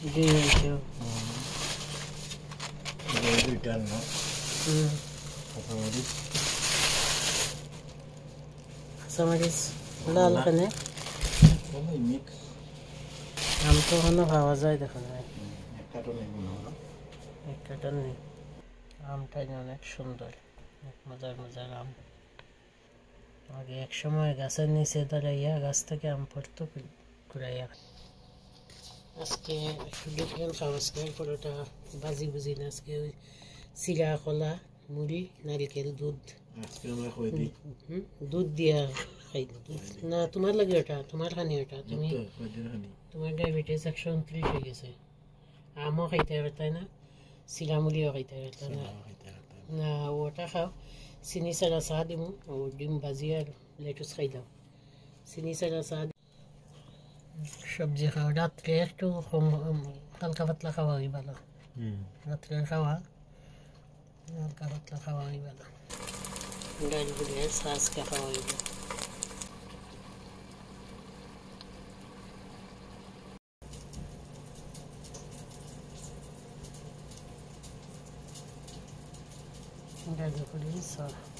দুই হয়েছে দুইটা না কাঁচামরিচ লাল খানে মিক্স আম তো ওখানে পাওয়া যায় দেখা যায় এক কার্টন নেই আমটাই অনেক সুন্দর মজার মজার আম আগে এক সময় গাছের নিচে দাঁড়াইয়া গাছ থেকে আম পড়তো কুড়াইয়া আজকে ডিফারেন্ট খাওয়া আজকে পরোটা বাজি বুঝি না আজকে ওই চিরা কলা মুড়ি নারিকেল দুধ দুধ দিয়া খাই না তোমার লাগে ওটা তোমার খানি ওটা তুমি তোমার ডায়াবেটিস 129 হয়ে গেছে আমও খাইতে পারতাই না চিরা মুড়িও খাইতে পারতাই না না ওটা খাও চিনি চারা চাহ দিমু ও ডিম ভাজি আর লেটুস খাই দাও চিনি চারা চাহ সবজি খাও রাত্রে একটু হালকা পাতলা খাওয়া হই ভালো রাত্রে খাওয়া হালকা পাতলা খাওয়া হই ভালো ডাল বুড়িয়ে আজকে খাওয়া হইব ডাল বুড়ি